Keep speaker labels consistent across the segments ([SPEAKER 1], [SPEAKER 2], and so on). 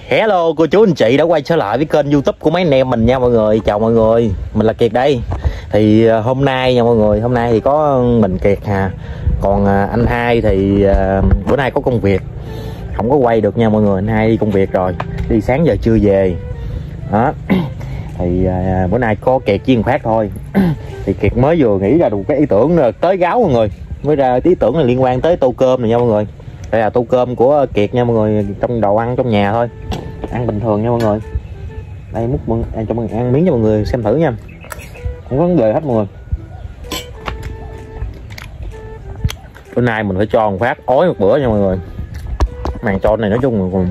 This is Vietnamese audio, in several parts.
[SPEAKER 1] Hello cô chú anh chị đã quay trở lại với kênh YouTube của mấy anh em mình nha mọi người. Chào mọi người, mình là Kiệt đây. Thì hôm nay nha mọi người, hôm nay thì có mình Kiệt hà. Còn anh Hai thì bữa nay có công việc, không có quay được nha mọi người. Anh Hai đi công việc rồi, đi sáng giờ chưa về. Đó. Thì bữa nay có Kiệt với thằng Phát thôi. Thì Kiệt mới vừa nghĩ ra được cái ý tưởng tới gáo mọi người. Mới ra ý tưởng này liên quan tới tô cơm này nha mọi người. Đây là tô cơm của Kiệt nha mọi người, trong đồ ăn trong nhà thôi, ăn bình thường nha mọi người. Đây múc cho mọi người ăn miếng cho mọi người xem thử nha, không có vấn đề hết mọi người. Bữa nay mình phải cho thằng Phát ói một bữa nha mọi người. Màn cho này nói chung là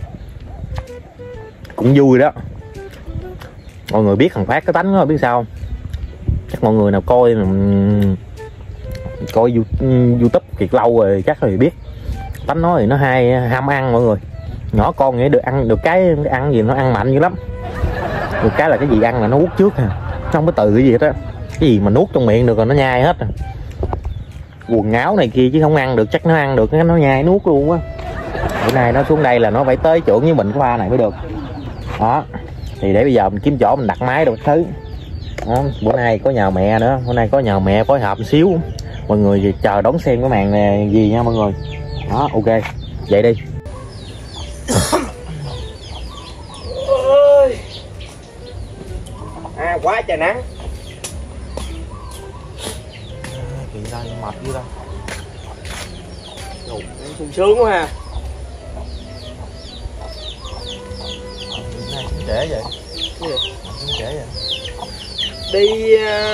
[SPEAKER 1] cũng vui đó. Mọi người biết thằng Phát cái tánh đó biết sao không? Chắc mọi người nào coi YouTube Kiệt lâu rồi chắc thì biết tánh nó thì nó hay ham ăn mọi người. Nhỏ con nghĩ được ăn được cái ăn gì nó ăn mạnh dữ lắm, được cái là cái gì ăn là nó hút trước ha, không có từ cái gì hết á, cái gì mà nuốt trong miệng được rồi nó nhai hết. Quần áo này kia chứ không ăn được, chắc nó ăn được nó nhai nuốt luôn á. Bữa nay nó xuống đây là nó phải tới trưởng với mình cái pha này mới được đó. Thì để bây giờ mình kiếm chỗ mình đặt máy đồ thứ đó. Bữa nay có nhờ mẹ nữa, bữa nay có nhờ mẹ phối hợp một xíu, mọi người chờ đón xem cái màn này gì nha mọi người. Đó, ok vậy đi. Ôi quá trời nắng. Chuyện ra mệt dữ đâu, sung sướng quá ha. Nay cũng trễ vậy. Cái gì? Cũng trễ vậy. Đi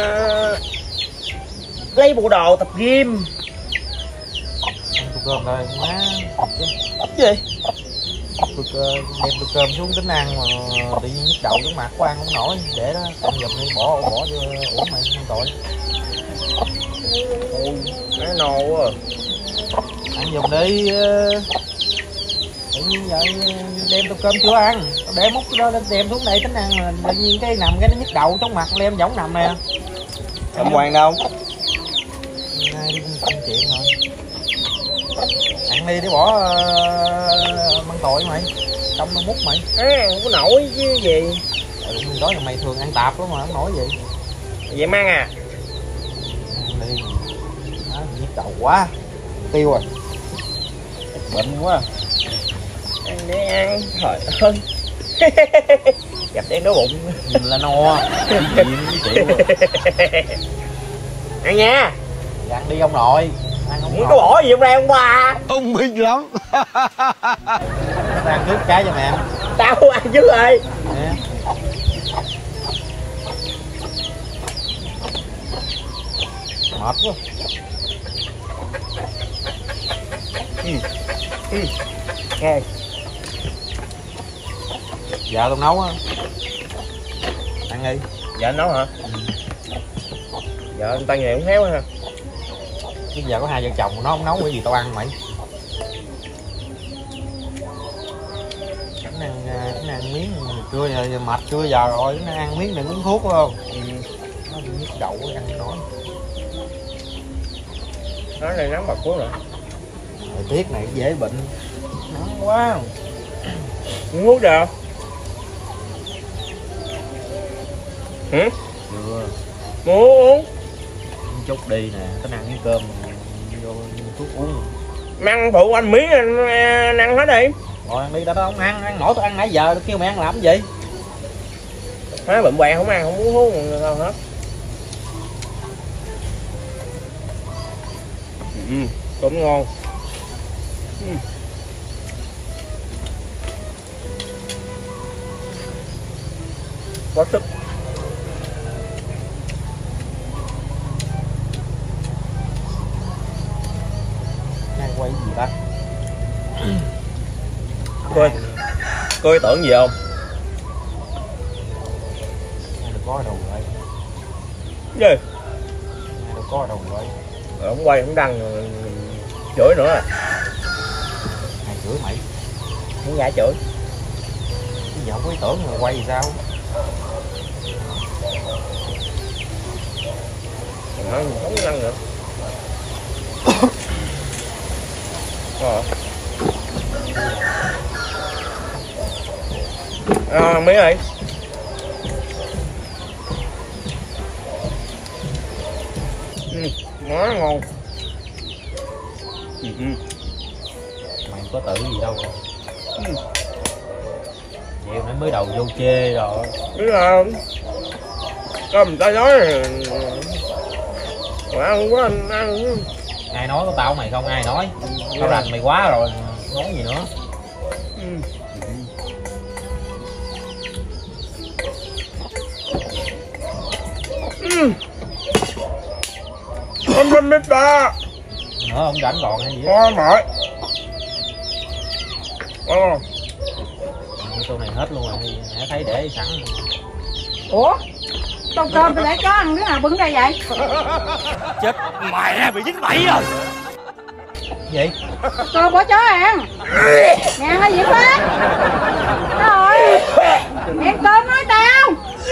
[SPEAKER 1] lấy bộ đồ tập gym. Ăn tô cơm thôi má. Cái gì? Đem tô cơm xuống tính ăn mà tự nhiên nhức đầu giống mặt của ăn không nổi. Để đó ăn giùm đi, bỏ cho uổng mày không tội. Ôi má no quá. Ăn giùm đi. Tự nhiên vậy đem tô cơm chưa ăn, để múc cái đó lên đem xuống đây tính ăn mà tự nhiên cái nằm cái nó nhức đầu trong mặt lem giống nằm nè. Em Hoàng đâu? Nay đi công chuyện rồi. Ăn đi để bỏ mang tội mày, trong nó múc mày. Không có nổi chứ gì. Đó là mày thường ăn tạp đó mà không nổi gì. Vậy mang à? Ăn đi. Đó, nhức đầu quá. Tiêu rồi. Bệnh quá. Ăn để ăn, trời ơi. Gặp đen đói bụng là no. Ăn nha. Dạ, ăn đi ông nội. Ăn không có bỏ gì trong đây ông ba. Ông minh lắm. Ăn trước cái cho mẹ. Tao ăn trước rồi. Nè. Mệt quá. Nghe. Dạ tôi nấu á. Ăn đi. Dạ anh nấu hả? Dạ anh tay nghề cũng khéo ha. Chứ giờ có hai vợ chồng nó không nấu cái gì tao ăn mày. Nó ăn miếng trưa giờ mệt trưa giờ rồi, nó ăn miếng này uống thuốc không? Nó bị nhức đầu ăn không nổi. Nói này nắng bạc cuốn rồi. Thời tiết này dễ bệnh. Nắng quá. Uống thuốc được không? Hử? Chưa. Muốn uống? Chút đi nè, có ăn với cơm vô thuốc uống. Ăn phụ anh miếng anh ăn hết đi. Rồi ăn đi, tao không ăn nổi, tao ăn nãy giờ kêu mày ăn làm cái gì? Má bệnh hoạn không ăn, không uống thuốc đâu hết. Cũng ngon. Có sức. Đang quay gì ta? Có ý tưởng gì không? Được có đầu vậy. Gì? Được có đầu vậy. Rồi không quay không đăng rồi chửi nữa. Mày chửi mày? Không ngại chửi. Bây giờ không có ý tưởng mà quay gì sao? Mình nói mình không ăn nữa.
[SPEAKER 2] Miếng rồi. Quá ngon.
[SPEAKER 1] Mày có tự gì đâu rồi. Nhiều nãy mới đầu vô chê rồi.
[SPEAKER 2] Biết không? Có người ta nói mà ăn quá anh ăn.
[SPEAKER 1] Ai nói có tao mày không, ai nói. Tao rành mày quá rồi, nói gì nữa.
[SPEAKER 2] Không biết ta.
[SPEAKER 1] Nữa không rảnh còn hay gì
[SPEAKER 2] Ngon mỏi.
[SPEAKER 1] tô này hết luôn rồi, hãy thấy để sẵn.
[SPEAKER 3] Ủa? Tô cơm tôi để chó ăn đứa nào bưng ra vậy?
[SPEAKER 2] Chết mẹ bị dính bẫy rồi.
[SPEAKER 1] Gì?
[SPEAKER 3] Cơm bỏ chó ăn. Mẹ ăn cái gì hết? Rồi. Mẹ cơm nói tao.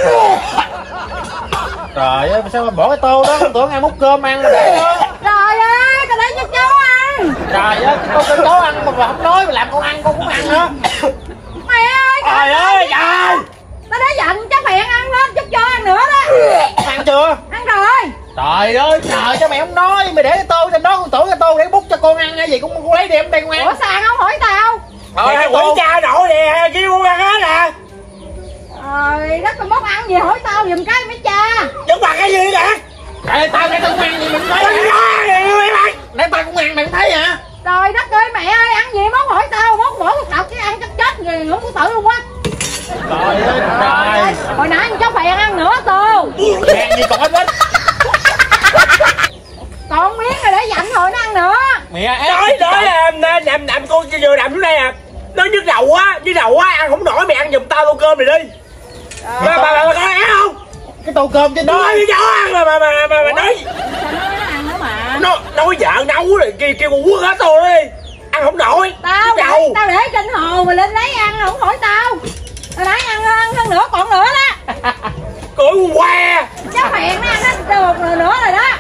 [SPEAKER 1] Trời ơi, sao mà bỏ cái tô đó, tưởng ai múc cơm ăn mà để đó.
[SPEAKER 3] Trời ơi, tao để cho chó ăn.
[SPEAKER 1] Trời ơi, cái tô cho chó ăn mà không nói, mà làm con ăn con cũng ăn nữa.
[SPEAKER 3] Mẹ ơi,
[SPEAKER 2] Trời ơi, trời.
[SPEAKER 3] tao đã dặn cho mẹ ăn lên chút cho ăn nữa đó.
[SPEAKER 1] Ăn chưa?
[SPEAKER 3] Ăn rồi.
[SPEAKER 1] Trời ơi, trời cho mày không nói, mày để cái tô trên đó, con tưởng cái tô để bút cho con ăn hay gì, con lấy đem đây con ăn.
[SPEAKER 3] Ủa sao ăn không hỏi tao?
[SPEAKER 2] Thôi quỷ cha nội nè, kêu con ăn hết nè.
[SPEAKER 3] Trời đất, tao móc ăn gì hỏi tao giùm cái mấy cha.
[SPEAKER 2] Chứ bằng cái gì nè?
[SPEAKER 1] Trời tao để tao cũng ăn gì mình thấy
[SPEAKER 2] Tao nói gì mày mày?
[SPEAKER 1] để tao cũng ăn mày không thấy hả?
[SPEAKER 3] Trời đất ơi, mẹ ơi, ăn gì móc hỏi tao, móc mỗi một độc chứ ăn chắc chết người ngưỡng của tự luôn á.
[SPEAKER 1] Trời ơi trời.
[SPEAKER 3] Hồi nãy anh cháu phèn ăn nữa tô.
[SPEAKER 1] Phèn gì còn ít ít.
[SPEAKER 3] Còn miếng rồi để dặn rồi nó ăn nữa.
[SPEAKER 1] Mẹ
[SPEAKER 2] Nói nằm con vừa nằm xuống đây à. Nó nhức đầu á, ăn không nổi, mày ăn giùm tao tô cơm này đi. Bà có ăn không?
[SPEAKER 1] cái tô cơm trên đó.
[SPEAKER 2] Nói với chó ăn mà nói.
[SPEAKER 3] Sao nó ăn nữa mà.
[SPEAKER 2] Nó nói vợ nấu rồi kêu con quất hết tôi đi. Ăn không nổi.
[SPEAKER 3] Tao để trên hồ mà lên lấy ăn không hỏi tao. Hồi nãy ăn hơn nữa còn nữa đó.
[SPEAKER 2] Cưỡi con que.
[SPEAKER 3] Cháu phèn nó ăn hết được rồi nữa rồi đó.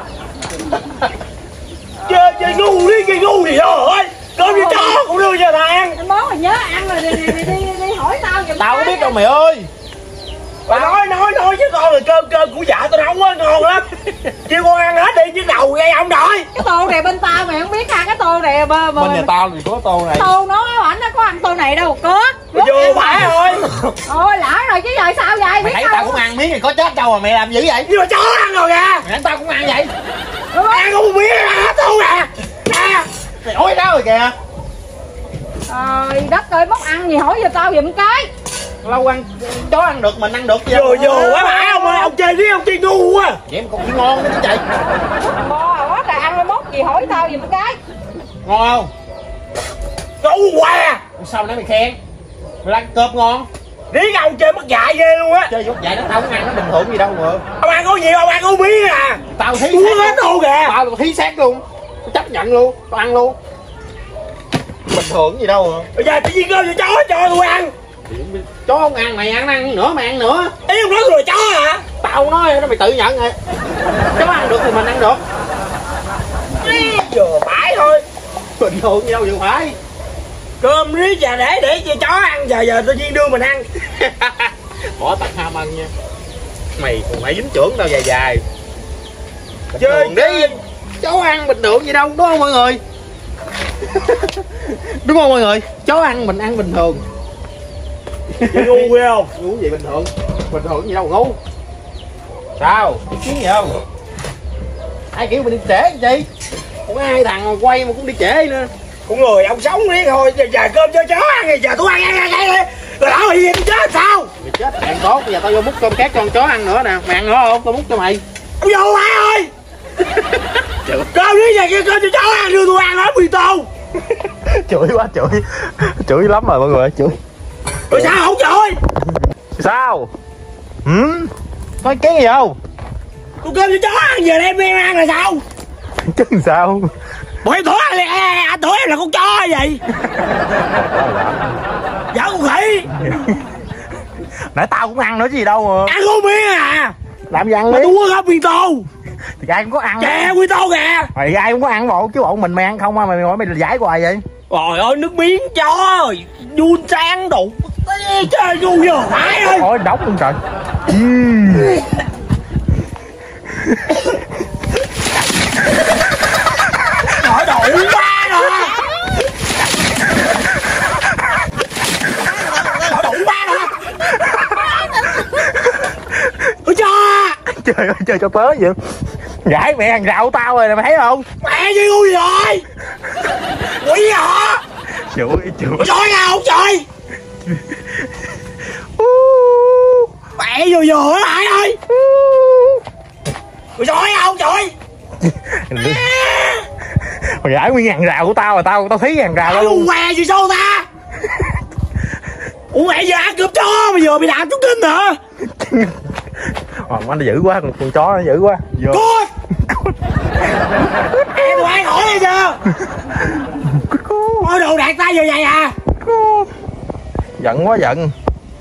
[SPEAKER 2] Chơi ngu đi, chơi ngu gì đó rồi. Cơm với chó cũng đưa cho thằng ăn.
[SPEAKER 3] Anh món mà nhớ ăn rồi đi hỏi tao giùm.
[SPEAKER 1] Tao có biết đâu mày ơi.
[SPEAKER 2] Bà nói chứ con là cơm của vợ tao nấu á, ngon lắm. Kêu con ăn hết đi chứ đầu gây ông nội.
[SPEAKER 3] Cái tô này bên tao mày không biết ha, cái tô này
[SPEAKER 1] Bên nhà tao thì có tô này.
[SPEAKER 3] tô nó ảnh nó có ăn tô này đâu có.
[SPEAKER 2] Vô phải thôi.
[SPEAKER 3] Ôi lỡ rồi chứ giờ sao vậy?
[SPEAKER 1] Mày thấy tao cũng ăn miếng thì có chết đâu mà mày làm dữ vậy?
[SPEAKER 2] Nhưng mà chó ăn rồi kìa.
[SPEAKER 1] Mày thấy tao cũng ăn vậy?
[SPEAKER 2] Ăn không biết ăn hết luôn nè.
[SPEAKER 1] Mày ối đó rồi kìa.
[SPEAKER 3] Trời đất ơi, móc ăn gì hỏi giùm tao giùm cái.
[SPEAKER 1] Lâu ăn chó ăn được mình ăn được gì
[SPEAKER 2] Vô quá phải ông ơi, ông chơi riết ông chơi ngu quá.
[SPEAKER 1] vậy mà còn chỉ ngon nữa chứ chạy.
[SPEAKER 3] Quá trời ăn móc gì hỏi tao giùm cái.
[SPEAKER 1] Ngon không?
[SPEAKER 2] Ngu quá.
[SPEAKER 1] Sao nãy mày khen mày ăn cơm ngon.
[SPEAKER 2] Riết ông chơi mất dạy ghê luôn á.
[SPEAKER 1] Chơi chút vậy đó tao cũng ăn nó bình thường gì đâu mà.
[SPEAKER 2] Ông ăn có gì, ông ăn có miếng à.
[SPEAKER 1] Tao thí
[SPEAKER 2] Uống
[SPEAKER 1] xác
[SPEAKER 2] hết luôn kìa.
[SPEAKER 1] tao thí xác luôn, tao chấp nhận luôn, tao ăn luôn bình thường gì đâu mà.
[SPEAKER 2] Bây giờ tự nhiên cơm cho chó cho tôi ăn.
[SPEAKER 1] Chó không ăn mày ăn nữa, mày ăn nữa.
[SPEAKER 2] Ý ông nói rồi chó hả?
[SPEAKER 1] Tao nói nó mày tự nhận rồi. Chó ăn được thì mình ăn được.
[SPEAKER 2] Vừa phải thôi.
[SPEAKER 1] Bình thường gì đâu vừa phải.
[SPEAKER 2] Cơm riết giờ để cho chó ăn, giờ tự nhiên đưa mình ăn.
[SPEAKER 1] Bỏ tật ham ăn nha. Mày còn phải dính trưởng đâu dài dài.
[SPEAKER 2] Chơi
[SPEAKER 1] đi. Chó ăn bình thường gì đâu, đúng không mọi người? Đúng không mọi người? Chó ăn mình ăn bình thường.
[SPEAKER 2] Chơi ngu ghê không?
[SPEAKER 1] Ngu gì bình thường gì đâu ngu. Sao? Ý kiến gì không? Ai kiểu mình đi trễ làm chi? Còn hai thằng mà quay mà cũng đi trễ nữa.
[SPEAKER 2] Con người ông sống riết thôi, giờ cơm cho chó ăn thì giờ tôi ăn rồi lỡ bị gì tôi chết sao?
[SPEAKER 1] Mày chết bạn tốt, bây giờ tao vô múc cơm khác cho con chó ăn nữa nè. Mày ăn nữa không? Tao múc cho mày.
[SPEAKER 2] Ông vô phải ơi. Cơm riết giờ kêu cơm cho chó ăn, đưa tôi ăn hết mì tô.
[SPEAKER 1] Chửi quá chửi lắm rồi mọi người, chửi.
[SPEAKER 2] Rồi sao không chửi?
[SPEAKER 1] Sao? Nói cái gì không?
[SPEAKER 2] Con cơm cho chó ăn giờ đem ăn là sao?
[SPEAKER 1] Cái sao?
[SPEAKER 2] Bộ em thổi anh thổi em là con chó vậy? Dạ con khỉ.
[SPEAKER 1] Nãy tao cũng ăn nữa chứ gì đâu mà.
[SPEAKER 2] Ăn có miếng à?
[SPEAKER 1] Làm gì ăn
[SPEAKER 2] mà
[SPEAKER 1] miếng?
[SPEAKER 2] tôi uống hết mì tô.
[SPEAKER 1] Thì ai cũng có ăn.
[SPEAKER 2] Chè mì tô kìa.
[SPEAKER 1] Mày ai cũng có ăn bộ chứ bộ mình mày ăn không à, mày hỏi mày giải hoài vậy?
[SPEAKER 2] Trời ơi nước miếng chó, vun sáng đủ tí Trời ngu vô phải ơi.
[SPEAKER 1] Ôi đóng luôn trời.
[SPEAKER 2] Trời đủ quá rồi. Trời đủ quá rồi. Ôi cha.
[SPEAKER 1] Trời ơi trời cho tớ vậy. Gãi mẹ hàng rào tao rồi mày thấy không?
[SPEAKER 2] Mẹ gì ngu rồi. Quỷ hả?
[SPEAKER 1] Chửi.
[SPEAKER 2] Trời nào trời. Mẹ vừa hả ơi. Trời không trời.
[SPEAKER 1] Mày gãi nguyên hàng rào của tao rồi tao thấy hàng rào tao luôn.
[SPEAKER 2] Què gì sao ta? Ủa mẹ giờ ăn cướp chó mà vừa bị đạp chút kinh hả?
[SPEAKER 1] Anh nó dữ quá, con chó nó dữ quá.
[SPEAKER 2] Cút! Mẹ tụi ai hỏi đây chưa? Ôi đồ đạt tay vừa vậy à?
[SPEAKER 1] Giận quá giận.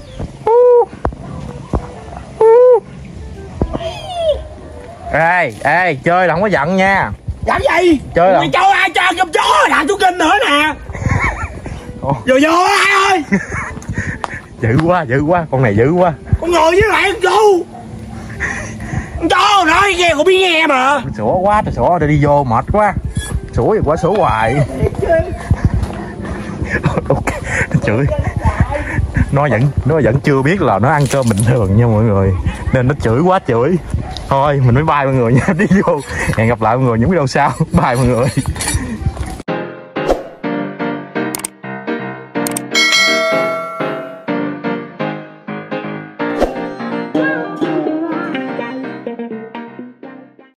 [SPEAKER 1] Ê chơi là không có giận nha.
[SPEAKER 2] Làm gì?
[SPEAKER 1] Chơi là
[SPEAKER 2] mày cho ai cho cơm chó đạp chút kinh nữa nè. Vô ai ơi.
[SPEAKER 1] Dữ quá con này dữ quá.
[SPEAKER 2] Con ngồi với lại con chó nói nghe cũng biết nghe mà.
[SPEAKER 1] Sủa quá trời sủa rồi đi vô mệt quá. Sủa gì quá sủa hoài. Ok nó chửi. Nó vẫn chưa biết là nó ăn cơm bình thường nha mọi người, nên nó chửi quá chửi. Thôi mình mới bye mọi người nha, đi vô. Hẹn gặp lại mọi người những video sau. Bye mọi người.